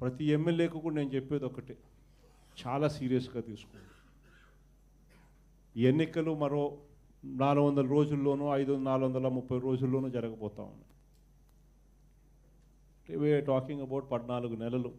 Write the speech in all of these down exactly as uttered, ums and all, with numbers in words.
ప్రతి ఎమ్మెల్యేకు కూడా నేను చెప్పేది ఒకటే, చాలా సీరియస్గా తీసుకోండి. ఈ ఎన్నికలు మరో నాలుగు వందల రోజుల్లోనూ ఐదు నాలుగు వందల ముప్పై రోజుల్లోనూ జరగబోతా ఉన్నాయి. వీఆర్ టాకింగ్ అబౌట్ పద్నాలుగు నెలలు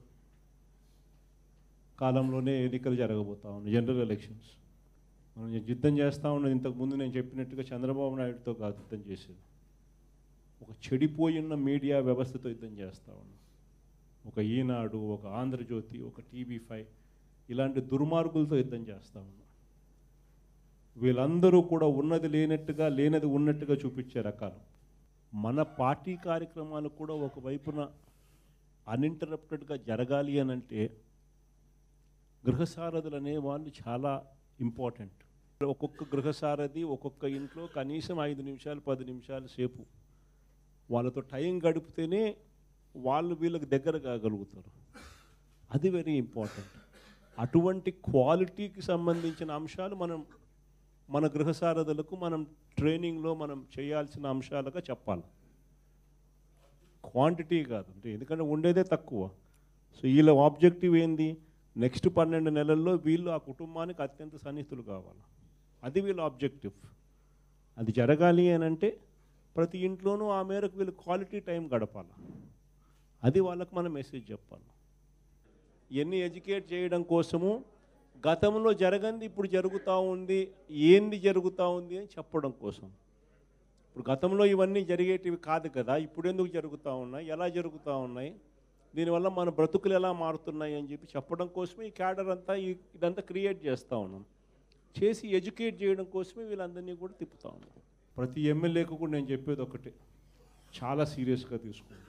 కాలంలోనే ఎన్నికలు జరగబోతా ఉన్నాయి, జనరల్ ఎలక్షన్స్. మనం యుద్ధం చేస్తూ ఉన్నది ఇంతకుముందు నేను చెప్పినట్టుగా చంద్రబాబు నాయుడుతో కాదు యుద్ధం చేసేది, ఒక చెడిపోయిన మీడియా వ్యవస్థతో యుద్ధం చేస్తూ ఉన్నాం. ఒక ఈనాడు, ఒక ఆంధ్రజ్యోతి, ఒక టీవీ ఫైవ్ ఇలాంటి దుర్మార్గులతో యుద్ధం చేస్తూ ఉన్నాం. వీళ్ళందరూ కూడా ఉన్నది లేనట్టుగా లేనది ఉన్నట్టుగా చూపించే రకాలు. మన పార్టీ కార్యక్రమాలు కూడా ఒకవైపున అన్ఇంటరప్టెడ్గా జరగాలి అని అంటే గృహసారథులు అనే వాళ్ళు చాలా ఇంపార్టెంట్. ఒక్కొక్క గృహసారథి ఒక్కొక్క ఇంట్లో కనీసం ఐదు నిమిషాలు పది నిమిషాల సేపు వాళ్ళతో టైం గడిపితేనే వాళ్ళు వీళ్ళకి దగ్గర కాగలుగుతారు. అది వెరీ ఇంపార్టెంట్. అటువంటి క్వాలిటీకి సంబంధించిన అంశాలు మనం మన గృహసారథులకు మనం ట్రైనింగ్లో మనం చేయాల్సిన అంశాలుగా చెప్పాలి, క్వాంటిటీ కాదు. అంటే ఎందుకంటే ఉండేదే తక్కువ. సో వీళ్ళ ఆబ్జెక్టివ్ ఏంది, నెక్స్ట్ పన్నెండు నెలల్లో వీళ్ళు ఆ కుటుంబానికి అత్యంత సన్నిహితులు కావాలి. అది వీళ్ళ ఆబ్జెక్టివ్. అది జరగాలి అని అంటే ప్రతి ఇంట్లోనూ ఆ మేరకు వీళ్ళు క్వాలిటీ టైం గడపాలి. అది వాళ్ళకు మనం మెసేజ్ చెప్పాలి. ఇవన్నీ ఎడ్యుకేట్ చేయడం కోసము గతంలో జరగంది ఇప్పుడు జరుగుతూ ఉంది, ఏంది జరుగుతూ ఉంది అని చెప్పడం కోసం. ఇప్పుడు గతంలో ఇవన్నీ జరిగేటివి కాదు కదా, ఇప్పుడు ఎందుకు జరుగుతూ ఉన్నాయి, ఎలా జరుగుతూ ఉన్నాయి, దీనివల్ల మన బ్రతుకులు ఎలా మారుతున్నాయి అని చెప్పి చెప్పడం కోసమే ఈ క్యాడర్ అంతా ఇదంతా క్రియేట్ చేస్తూ ఉన్నాం. చేసి ఎడ్యుకేట్ చేయడం కోసమే వీళ్ళందరినీ కూడా తిప్పుతూ ఉన్నాం. ప్రతి ఎమ్మెల్యేకు కూడా నేను చెప్పేది ఒకటే, చాలా సీరియస్గా తీసుకోండి.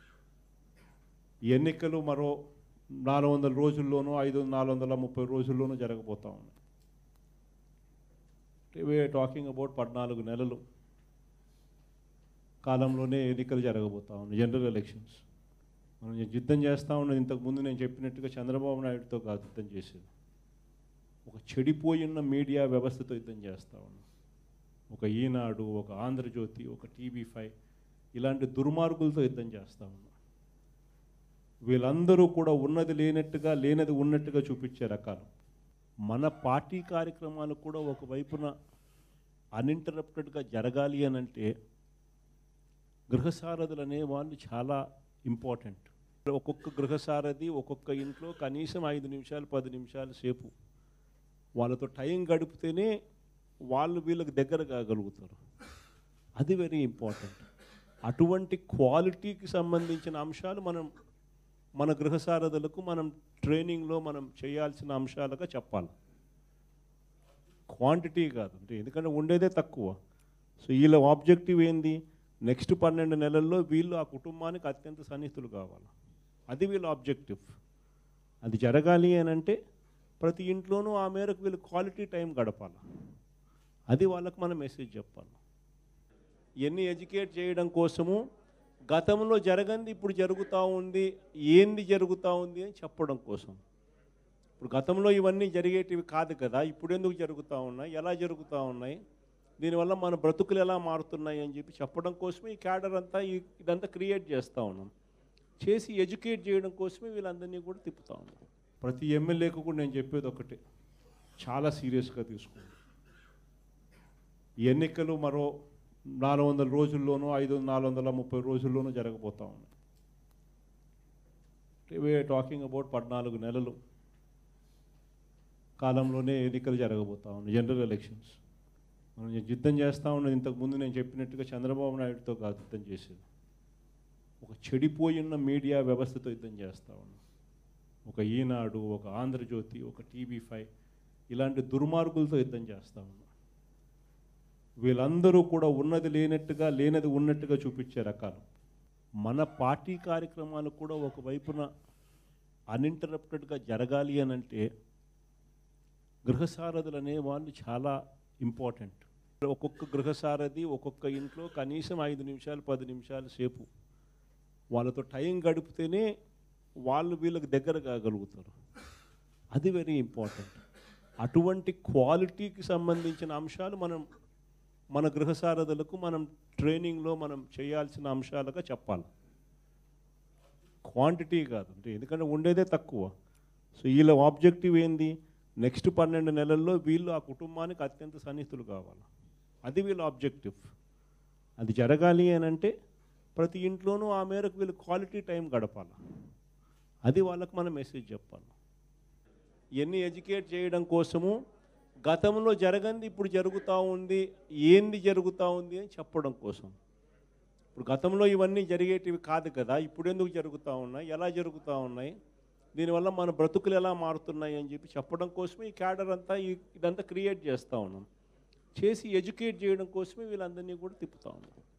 ఈ ఎన్నికలు మరో నాలుగు వందల రోజుల్లోనూ ఐదు నాలుగు వందల ముప్పై రోజుల్లోనూ జరగబోతా ఉన్నాయి. వీఆర్ టాకింగ్ అబౌట్ పద్నాలుగు నెలలు కాలంలోనే ఎన్నికలు జరగబోతా ఉన్నాయి, జనరల్ ఎలక్షన్స్. మనం యుద్ధం చేస్తూ ఉన్నది ఇంతకుముందు నేను చెప్పినట్టుగా చంద్రబాబు నాయుడుతో కాదు యుద్ధం చేసేది, ఒక చెడిపోయిన మీడియా వ్యవస్థతో యుద్ధం చేస్తూ ఉన్నాం. ఒక ఈనాడు, ఒక ఆంధ్రజ్యోతి, ఒక టీవీ ఫైవ్ ఇలాంటి దుర్మార్గులతో యుద్ధం చేస్తూ ఉన్నాం. వీళ్ళందరూ కూడా ఉన్నది లేనట్టుగా లేనది ఉన్నట్టుగా చూపించే రకాలు. మన పార్టీ కార్యక్రమాలు కూడా ఒకవైపున అన్ఇంటరప్టెడ్గా జరగాలి అని అంటే గృహసారథులు అనే వాళ్ళు చాలా ఇంపార్టెంట్. ఒక్కొక్క గృహసారథి ఒక్కొక్క ఇంట్లో కనీసం ఐదు నిమిషాలు పది నిమిషాల సేపు వాళ్ళతో టైం గడిపితేనే వాళ్ళు వీళ్ళకి దగ్గర కాగలుగుతారు. అది వెరీ ఇంపార్టెంట్. అటువంటి క్వాలిటీకి సంబంధించిన అంశాలు మనం మన గృహసారథులకు మనం ట్రైనింగ్లో మనం చేయాల్సిన అంశాలుగా చెప్పాలి, క్వాంటిటీ కాదు. అంటే ఎందుకంటే ఉండేదే తక్కువ. సో వీళ్ళ ఆబ్జెక్టివ్ ఏంది, నెక్స్ట్ పన్నెండు నెలల్లో వీళ్ళు ఆ కుటుంబానికి అత్యంత సన్నిహితులు కావాలి. అది వీళ్ళ ఆబ్జెక్టివ్. అది జరగాలి అని అంటే ప్రతి ఇంట్లోనూ ఆ మేరకు వీళ్ళు క్వాలిటీ టైం గడపాలి. అది వాళ్ళకు మనం మెసేజ్ చెప్పాలి. ఇవన్నీ ఎడ్యుకేట్ చేయడం కోసము గతంలో జరగంది ఇప్పుడు జరుగుతూ ఉంది, ఏంది జరుగుతూ ఉంది అని చెప్పడం కోసం. ఇప్పుడు గతంలో ఇవన్నీ జరిగేటివి కాదు కదా, ఇప్పుడు ఎందుకు జరుగుతూ ఉన్నాయి, ఎలా జరుగుతూ ఉన్నాయి, దీనివల్ల మన బ్రతుకులు ఎలా మారుతున్నాయి అని చెప్పి చెప్పడం కోసమే ఈ క్యాడర్ అంతా ఇదంతా క్రియేట్ చేస్తూ ఉన్నాం. చేసి ఎడ్యుకేట్ చేయడం కోసమే వీళ్ళందరినీ కూడా తిప్పుతూ ఉన్నాం. ప్రతి ఎమ్మెల్యేకు కూడా నేను చెప్పేది ఒకటే, చాలా సీరియస్గా తీసుకోండి. ఈ ఎన్నికలు మరో నాలుగు వందల రోజుల్లోనూ ఐదు నాలుగు వందల ముప్పై రోజుల్లోనూ జరగబోతా ఉన్నాయి. వీఆర్ టాకింగ్ అబౌట్ పద్నాలుగు నెలలు కాలంలోనే ఎన్నికలు జరగబోతా ఉన్నాయి, జనరల్ ఎలక్షన్స్. మనం యుద్ధం చేస్తూ ఉన్నది ఇంతకుముందు నేను చెప్పినట్టుగా చంద్రబాబు నాయుడుతో కాదు యుద్ధం చేసేది, ఒక చెడిపోయిన మీడియా వ్యవస్థతో యుద్ధం చేస్తూ ఉన్నాం. ఒక ఈనాడు, ఒక ఆంధ్రజ్యోతి, ఒక టీవీ ఫైవ్ ఇలాంటి దుర్మార్గులతో యుద్ధం చేస్తూ ఉన్నాం. వీళ్ళందరూ కూడా ఉన్నది లేనట్టుగా లేనది ఉన్నట్టుగా చూపించే రకాలు. మన పార్టీ కార్యక్రమాలు కూడా ఒకవైపున అన్ఇంటరప్టెడ్గా జరగాలి అని అంటే గృహసారథులు అనే వాళ్ళు చాలా ఇంపార్టెంట్. ఒక్కొక్క గృహసారథి ఒక్కొక్క ఇంట్లో కనీసం ఐదు నిమిషాలు పది నిమిషాల సేపు వాళ్ళతో టైం గడిపితేనే వాళ్ళు వీళ్ళకి దగ్గర కాగలుగుతారు. అది వెరీ ఇంపార్టెంట్. అటువంటి క్వాలిటీకి సంబంధించిన అంశాలు మనం మన గృహసారథులకు మనం ట్రైనింగ్లో మనం చేయాల్సిన అంశాలుగా చెప్పాలి, క్వాంటిటీ కాదు, అంటే ఎందుకంటే ఉండేదే తక్కువ. సో వీళ్ళ ఆబ్జెక్టివ్ ఏంది, నెక్స్ట్ పన్నెండు నెలల్లో వీళ్ళు ఆ కుటుంబానికి అత్యంత సన్నిహితులు కావాలి. అది వీళ్ళ ఆబ్జెక్టివ్. అది జరగాలి అని అంటే ప్రతి ఇంట్లోనూ ఆ మేరకు వీళ్ళు క్వాలిటీ టైం గడపాలి. అది వాళ్ళకి మనం మెసేజ్ చెప్పాలి. ఇవన్నీ ఎడ్యుకేట్ చేయడం కోసము గతంలో జరగంది ఇప్పుడు జరుగుతూ ఉంది, ఏంది జరుగుతూ ఉంది అని చెప్పడం కోసం. ఇప్పుడు గతంలో ఇవన్నీ జరిగేటివి కాదు కదా, ఇప్పుడు ఎందుకు జరుగుతూ ఉన్నాయి, ఎలా జరుగుతూ ఉన్నాయి, దీనివల్ల మన బ్రతుకులు ఎలా మారుతున్నాయి అని చెప్పి చెప్పడం కోసమే ఈ క్యాడర్ అంతా ఇదంతా క్రియేట్ చేస్తూ ఉన్నాం. చేసి ఎడ్యుకేట్ చేయడం కోసమే వీళ్ళందరినీ కూడా తిప్పుతూ ఉన్నాం.